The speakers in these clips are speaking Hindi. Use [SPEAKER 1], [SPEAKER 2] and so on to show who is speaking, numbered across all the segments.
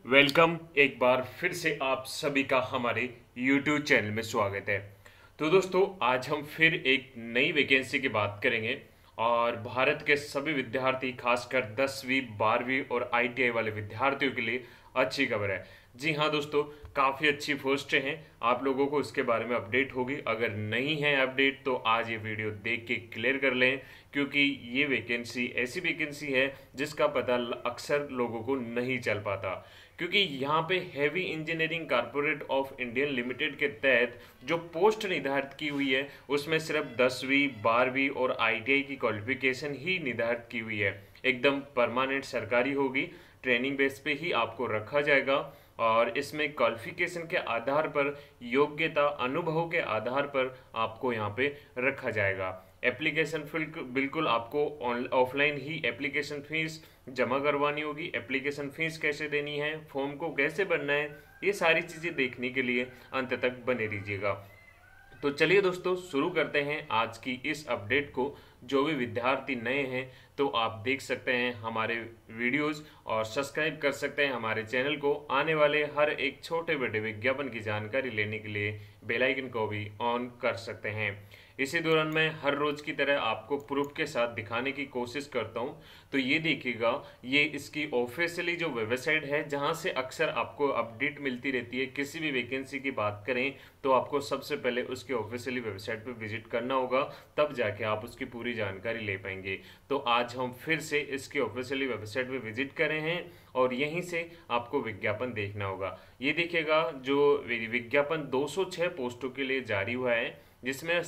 [SPEAKER 1] वेलकम। एक बार फिर से आप सभी का हमारे YouTube चैनल में स्वागत है। तो दोस्तों, आज हम फिर एक नई वैकेंसी की बात करेंगे और भारत के सभी विद्यार्थी, खासकर 10वीं 12वीं और ITI वाले विद्यार्थियों के लिए अच्छी खबर है। जी हाँ दोस्तों, काफ़ी अच्छी पोस्टें हैं। आप लोगों को इसके बारे में अपडेट होगी। अगर नहीं है अपडेट तो आज ये वीडियो देख के क्लियर कर लें, क्योंकि ये वैकेंसी ऐसी वैकेंसी है जिसका पता अक्सर लोगों को नहीं चल पाता। क्योंकि यहाँ पे heavy engineering corporate of Indian limited के तहत जो पोस्ट निर्धारित की हुई है उसमें सिर्फ 10वीं 12वीं और ITI की क्वालिफिकेशन ही निर्धारित की हुई है। एकदम परमानेंट सरकारी होगी, ट्रेनिंग बेस पे ही आपको रखा जाएगा और इसमें क्वालिफिकेशन के आधार पर, योग्यता अनुभव के आधार पर आपको यहाँ पे रखा जाएगा। एप्लीकेशन बिल्कुल आपको ऑफलाइन ही एप्लीकेशन फीस जमा करवानी होगी। एप्लीकेशन फीस कैसे देनी है, फॉर्म को कैसे भरना है, ये सारी चीज़ें देखने के लिए अंत तक बने रहिएगा। तो चलिए दोस्तों, शुरू करते हैं आज की इस अपडेट को। जो भी विद्यार्थी नए हैं तो आप देख सकते हैं हमारे वीडियोस और सब्सक्राइब कर सकते हैं हमारे चैनल को। आने वाले हर एक छोटे बड़े विज्ञापन की जानकारी लेने के लिए बेल आइकन को भी ऑन कर सकते हैं। इसी दौरान मैं हर रोज की तरह आपको प्रूफ के साथ दिखाने की कोशिश करता हूं। तो ये देखिएगा, ये इसकी ऑफिशियली जो वेबसाइट है जहां से अक्सर आपको अपडेट मिलती रहती है। किसी भी वैकेंसी की बात करें तो आपको सबसे पहले उसके ऑफिशियली वेबसाइट पर विजिट करना होगा, तब जाके आप उसकी पूरी जानकारी ले पाएंगे। तो आज हम फिर से इसके ऑफिशियली वेबसाइट पे विजिट कर रहे हैं और यहीं से आपको विज्ञापन देखना होगा। ये देखिएगा, जो विज्ञापन 206 पोस्टों के लिए जारी हुआ है, जिसमें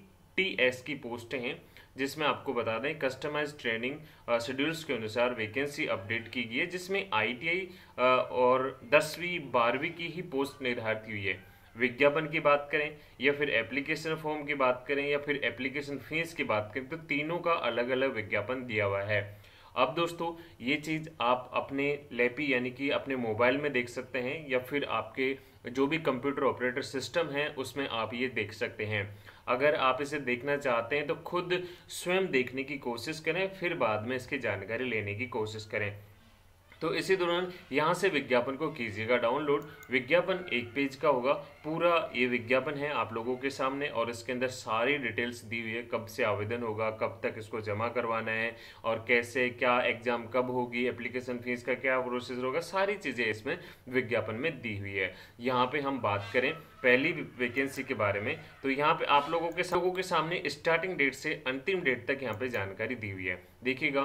[SPEAKER 1] CTS की पोस्टें हैं, जिसमें आपको बता दें कस्टमाइज ट्रेनिंग शेड्यूल्स के अनुसार वैकेंसी अपडेट की गई है, जिसमें ITI और 10वीं 12वीं की ही पोस्ट निर्धारित हुई है। विज्ञापन की बात करें या फिर एप्लीकेशन फॉर्म की बात करें या फिर एप्लीकेशन फीस की बात करें, तो तीनों का अलग अलग विज्ञापन दिया हुआ है। अब दोस्तों, ये चीज़ आप अपने लैपी यानी कि अपने मोबाइल में देख सकते हैं या फिर आपके जो भी कंप्यूटर ऑपरेटर सिस्टम है उसमें आप ये देख सकते हैं। अगर आप इसे देखना चाहते हैं तो खुद स्वयं देखने की कोशिश करें, फिर बाद में इसकी जानकारी लेने की कोशिश करें। तो इसी दौरान यहाँ से विज्ञापन को कीजिएगा डाउनलोड। विज्ञापन एक पेज का होगा, पूरा ये विज्ञापन है आप लोगों के सामने और इसके अंदर सारी डिटेल्स दी हुई है। कब से आवेदन होगा, कब तक इसको जमा करवाना है और कैसे, क्या एग्जाम कब होगी, एप्लीकेशन फीस का क्या प्रोसीजर होगा, सारी चीज़ें इसमें विज्ञापन में दी हुई है। यहाँ पे हम बात करें पहली वैकेंसी के बारे में, तो यहाँ पे आप लोगों के सामने स्टार्टिंग डेट से अंतिम डेट तक यहाँ पे जानकारी दी हुई है। देखिएगा,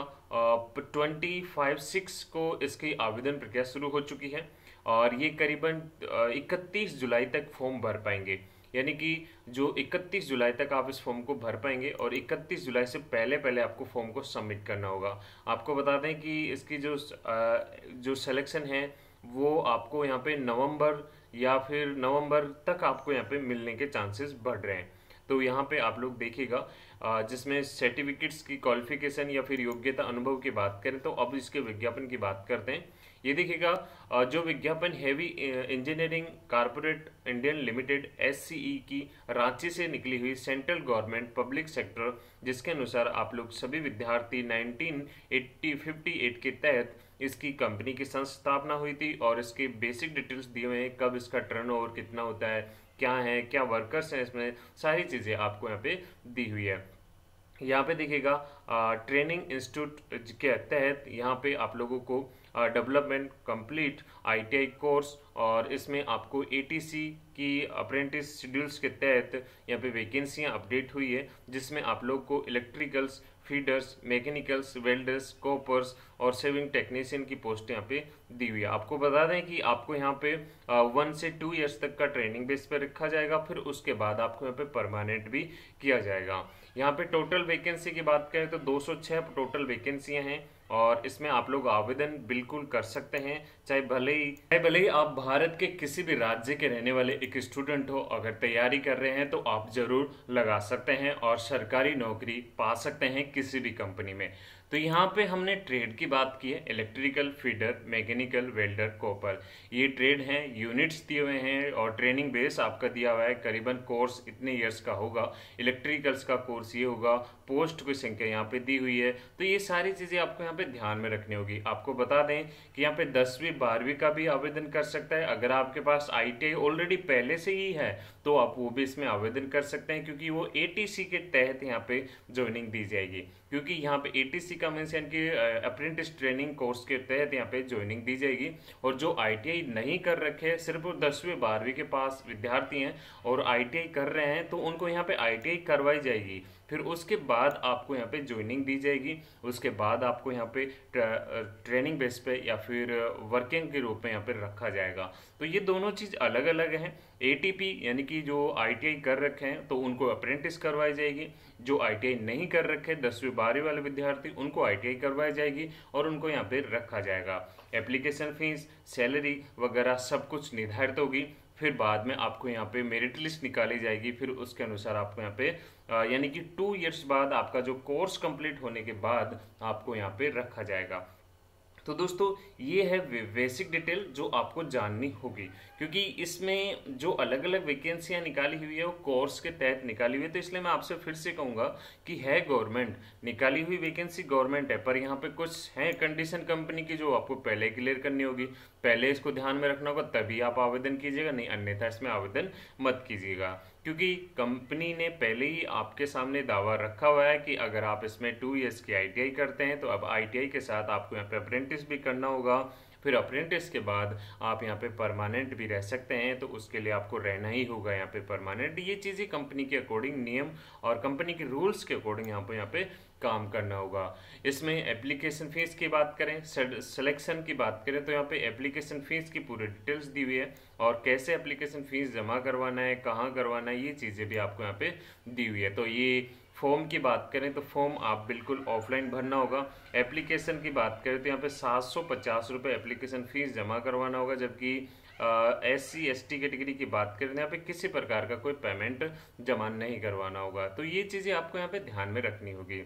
[SPEAKER 1] 25/6 को इसकी आवेदन प्रक्रिया शुरू हो चुकी है और ये करीबन 31 जुलाई तक फॉर्म भर पाएंगे। यानी कि जो 31 जुलाई तक आप इस फॉर्म को भर पाएंगे और 31 जुलाई से पहले पहले आपको फॉर्म को सबमिट करना होगा। आपको बता दें कि इसकी जो सिलेक्शन है वो आपको यहाँ पे नवंबर या फिर नवंबर तक आपको यहाँ पे मिलने के चांसेस बढ़ रहे हैं। तो यहाँ पे आप लोग देखिएगा, जिसमें सर्टिफिकेट्स की क्वालिफिकेशन या फिर योग्यता अनुभव की बात करें तो अब इसके विज्ञापन की बात करते हैं। ये देखिएगा, जो विज्ञापन heavy engineering corporate Indian limited SCE की रांची से निकली हुई सेंट्रल गवर्नमेंट पब्लिक सेक्टर, जिसके अनुसार आप लोग सभी विद्यार्थी 1958 के तहत इसकी कंपनी की संस्थापना हुई थी और इसके बेसिक डिटेल्स दिए हुए हैं। कब इसका टर्नओवर कितना होता है, क्या है, क्या वर्कर्स हैं, इसमें सारी चीज़ें आपको यहाँ पे दी हुई है। यहाँ पे देखिएगा, ट्रेनिंग इंस्टीट्यूट के तहत यहाँ पे आप लोगों को डेवलपमेंट कंप्लीट ITI कोर्स और इसमें आपको ATC की अप्रेंटिस शेड्यूल्स के तहत यहाँ पे वैकेंसियाँ अपडेट हुई है, जिसमें आप लोग को electricals, feeders, mechanicals, welders, coppers और सेविंग टेक्नीशियन की पोस्ट यहाँ पे दी हुई है। आपको बता दें कि आपको यहाँ पे 1 से 2 ईयर्स तक का ट्रेनिंग बेस पर रखा जाएगा, फिर उसके बाद आपको यहाँ पे परमानेंट भी किया जाएगा। यहाँ पे टोटल वैकेंसी की बात करें तो 206 टोटल वैकेंसियाँ हैं और इसमें आप लोग आवेदन बिल्कुल कर सकते हैं, चाहे भले ही आप भारत के किसी भी राज्य के रहने वाले एक स्टूडेंट हो। अगर तैयारी कर रहे हैं तो आप जरूर लगा सकते हैं और सरकारी नौकरी पा सकते हैं किसी भी कंपनी में। तो यहाँ पे हमने ट्रेड की बात की है, electrical, feeder, mechanical, welder, copper, ये ट्रेड हैं, यूनिट्स दिए हुए हैं और ट्रेनिंग बेस आपका दिया हुआ है, करीबन कोर्स इतने ईयर्स का होगा, इलेक्ट्रिकल्स का कोर्स ये होगा, पोस्ट की संख्या यहाँ पे दी हुई है। तो ये सारी चीज़ें आपको यहाँ पे ध्यान में रखनी होगी। आपको बता दें कि यहाँ पे 10वीं 12वीं का भी आवेदन कर सकता है। अगर आपके पास ITI ऑलरेडी पहले से ही है तो आप वो भी इसमें आवेदन कर सकते हैं, क्योंकि वो ATC के तहत यहाँ पे ज्वाइनिंग दी जाएगी। क्योंकि यहाँ पे ATC का मीन्स यानी कि अप्रेंटिस ट्रेनिंग कोर्स के तहत यहाँ पे ज्वाइनिंग दी जाएगी। और जो ITI नहीं कर रखे, सिर्फ 10वीं 12वीं के पास विद्यार्थी हैं और ITI कर रहे हैं, तो उनको यहाँ पे ITI करवाई जाएगी। फिर उसके बाद आपको यहाँ पे ज्वाइनिंग दी जाएगी। उसके बाद आपको यहाँ पे ट्रेनिंग बेस पे या फिर वर्किंग के रूप में यहाँ पे रखा जाएगा। तो ये दोनों चीज़ अलग अलग हैं। ATP यानी कि जो ITI कर रखे हैं तो उनको अप्रेंटिस करवाई जाएगी। जो ITI नहीं कर रखे 10वीं 12वीं वाले विद्यार्थी, उनको ITI करवाई जाएगी और उनको यहाँ पे रखा जाएगा। एप्लीकेशन फीस, सैलरी वगैरह सब कुछ निर्धारित होगी। फिर बाद में आपको यहाँ पे मेरिट लिस्ट निकाली जाएगी। फिर उसके अनुसार आपको यहाँ पे यानी कि 2 इयर्स बाद आपका जो कोर्स कंप्लीट होने के बाद आपको यहाँ पे रखा जाएगा। तो दोस्तों ये है बेसिक डिटेल जो आपको जाननी होगी, क्योंकि इसमें जो अलग अलग वैकेंसियां निकाली हुई है वो कोर्स के तहत निकाली हुई है। तो इसलिए मैं आपसे फिर से कहूँगा कि है गवर्नमेंट निकाली हुई वैकेंसी, गवर्नमेंट है, पर यहाँ पे कुछ है कंडीशन कंपनी की जो आपको पहले क्लियर करनी होगी। पहले इसको ध्यान में रखना होगा, तभी आप आवेदन कीजिएगा, नहीं अन्यथा इसमें आवेदन मत कीजिएगा। क्योंकि कंपनी ने पहले ही आपके सामने दावा रखा हुआ है कि अगर आप इसमें 2 इयर्स की ITI करते हैं तो अब ITI के साथ आपको यहाँ पे अप्रेंटिस भी करना होगा। फिर अप्रेंटिस के बाद आप यहाँ पे परमानेंट भी रह सकते हैं, तो उसके लिए आपको रहना ही होगा यहाँ पे परमानेंट। ये चीज़ें कंपनी के अकॉर्डिंग नियम और कंपनी के रूल्स के अकॉर्डिंग यहाँ पे काम करना होगा। इसमें एप्लीकेशन फीस की बात करें, सिलेक्शन की बात करें, तो यहाँ पे एप्लीकेशन फीस की पूरी डिटेल्स दी हुई है और कैसे एप्लीकेशन फीस जमा करवाना है, कहाँ करवाना है, ये चीज़ें भी आपको यहाँ पे दी हुई है। तो ये फॉर्म की बात करें तो फॉर्म आप बिल्कुल ऑफलाइन भरना होगा। एप्लीकेशन की बात करें तो यहाँ पे 750 रुपये एप्लीकेशन फीस जमा करवाना होगा। जबकि SC ST कैटेगरी की बात करें यहाँ पे किसी प्रकार का कोई पेमेंट जमा नहीं करवाना होगा। तो ये चीज़ें आपको यहाँ पे ध्यान में रखनी होगी।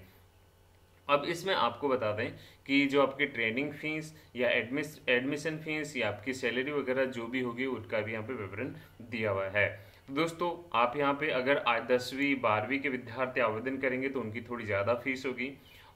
[SPEAKER 1] अब इसमें आपको बता दें कि जो आपकी ट्रेनिंग फीस या एडमिशन फीस या आपकी सैलरी वगैरह जो भी होगी उसका भी यहाँ पे विवरण दिया हुआ है। तो दोस्तों आप यहाँ पे अगर 10वीं 12वीं के विद्यार्थी आवेदन करेंगे तो उनकी थोड़ी ज़्यादा फीस होगी,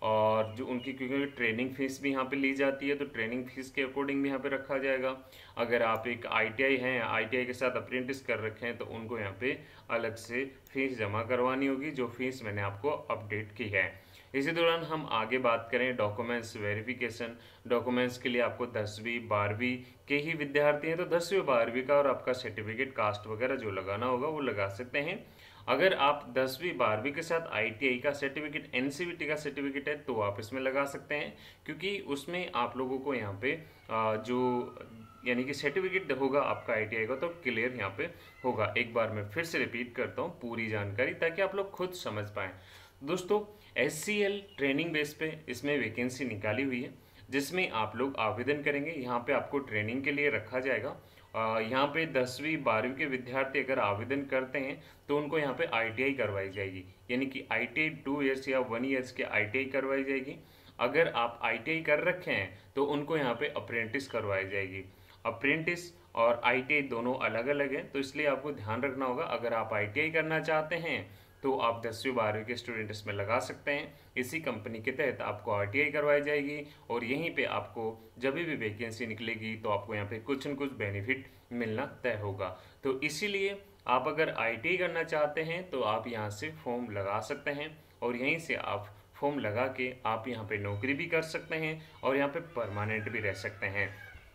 [SPEAKER 1] और जो उनकी क्योंकि ट्रेनिंग फीस भी यहाँ पे ली जाती है तो ट्रेनिंग फीस के अकॉर्डिंग भी यहाँ पे रखा जाएगा। अगर आप एक ITI हैं, ITI के साथ अप्रेंटिस कर रखे हैं, तो उनको यहाँ पे अलग से फीस जमा करवानी होगी, जो फीस मैंने आपको अपडेट की है। इसी दौरान हम आगे बात करें डॉक्यूमेंट्स वेरिफिकेशन। डॉक्यूमेंट्स के लिए आपको 10वीं 12वीं के ही विद्यार्थी हैं तो 10वीं 12वीं का और आपका सर्टिफिकेट कास्ट वगैरह जो लगाना होगा वो लगा सकते हैं। अगर आप 10वीं 12वीं के साथ ITI का सर्टिफिकेट, NCVT का सर्टिफिकेट है तो आप इसमें लगा सकते हैं, क्योंकि उसमें आप लोगों को यहाँ पे जो यानी कि सर्टिफिकेट होगा आपका ITI का तो क्लियर यहाँ पे होगा। एक बार मैं फिर से रिपीट करता हूँ पूरी जानकारी ताकि आप लोग खुद समझ पाएँ। दोस्तों SCL ट्रेनिंग बेस पे इसमें वैकेंसी निकाली हुई है, जिसमें आप लोग आवेदन करेंगे। यहाँ पे आपको ट्रेनिंग के लिए रखा जाएगा। यहाँ पे 10वीं 12वीं के विद्यार्थी अगर आवेदन करते हैं तो उनको यहाँ पे ITI करवाई जाएगी, यानी कि ITI 2 इयर्स या 1 इयर्स के ITI करवाई जाएगी। अगर आप ITI कर रखे हैं तो उनको यहाँ पे अप्रेंटिस करवाई जाएगी। अप्रेंटिस और ITI दोनों अलग अलग हैं, तो इसलिए आपको ध्यान रखना होगा। अगर आप ITI करना चाहते हैं तो आप 10वीं 12वीं के स्टूडेंट इसमें लगा सकते हैं। इसी कंपनी के तहत आपको ITI करवाई जाएगी और यहीं पे आपको जब भी वैकेंसी निकलेगी तो आपको यहाँ पे कुछ न कुछ बेनिफिट मिलना तय होगा। तो इसीलिए आप अगर ITI करना चाहते हैं तो आप यहाँ से फॉर्म लगा सकते हैं और यहीं से आप फॉर्म लगा के आप यहाँ पे नौकरी भी कर सकते हैं और यहाँ पे परमानेंट भी रह सकते हैं।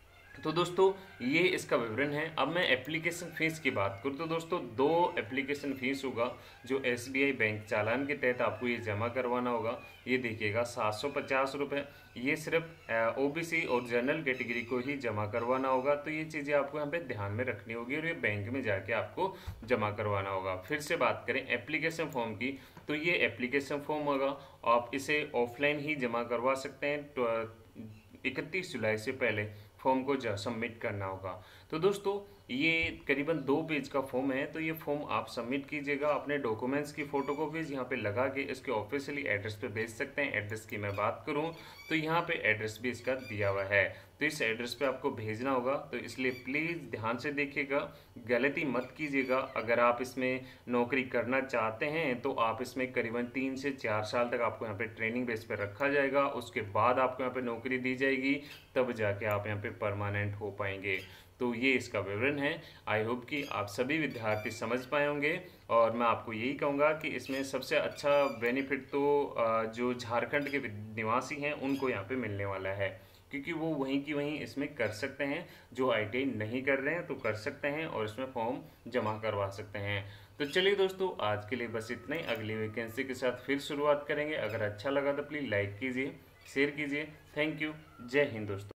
[SPEAKER 1] तो दोस्तों ये इसका विवरण है। अब मैं एप्लीकेशन फ़ीस की बात करूँ तो दोस्तों 2 एप्लीकेशन फ़ीस होगा जो SBI बैंक चालान के तहत आपको ये जमा करवाना होगा। ये देखिएगा 750 रुपये, ये सिर्फ OBC और जनरल कैटेगरी को ही जमा करवाना होगा। तो ये चीज़ें आपको यहाँ पे ध्यान में रखनी होगी और ये बैंक में जाके आपको जमा करवाना होगा। फिर से बात करें एप्लीकेशन फॉर्म की, तो ये एप्लीकेशन फॉर्म होगा, आप इसे ऑफलाइन ही जमा करवा सकते हैं 31 जुलाई से पहले, फॉर्म को सबमिट करना होगा। तो दोस्तों ये करीबन 2 पेज का फॉर्म है। तो ये फॉर्म आप सबमिट कीजिएगा, अपने डॉक्यूमेंट्स की फ़ोटोकॉपीज़ यहाँ पे लगा के इसके ऑफिशियली एड्रेस पे भेज सकते हैं। एड्रेस की मैं बात करूँ तो यहाँ पे एड्रेस भी इसका दिया हुआ है, तो इस एड्रेस पे आपको भेजना होगा। तो इसलिए प्लीज़ ध्यान से देखिएगा, गलती मत कीजिएगा। अगर आप इसमें नौकरी करना चाहते हैं तो आप इसमें करीबन 3 से 4 साल तक आपको यहाँ पे ट्रेनिंग बेस पे रखा जाएगा, उसके बाद आपको यहाँ पे नौकरी दी जाएगी, तब जाके आप यहाँ पे परमानेंट हो पाएंगे। तो ये इसका विवरण है। आई होप कि आप सभी विद्यार्थी समझ पाए होंगे, और मैं आपको यही कहूँगा कि इसमें सबसे अच्छा बेनिफिट तो जो झारखंड के निवासी हैं उनको यहाँ पे मिलने वाला है, क्योंकि वो वहीं की वहीं इसमें कर सकते हैं। जो आईटीआई नहीं कर रहे हैं तो कर सकते हैं और इसमें फॉर्म जमा करवा सकते हैं। तो चलिए दोस्तों, आज के लिए बस इतना ही। अगली वैकेंसी के साथ फिर शुरुआत करेंगे। अगर अच्छा लगा तो प्लीज़ लाइक कीजिए, शेयर कीजिए। Thank you. जय हिंद दोस्तों।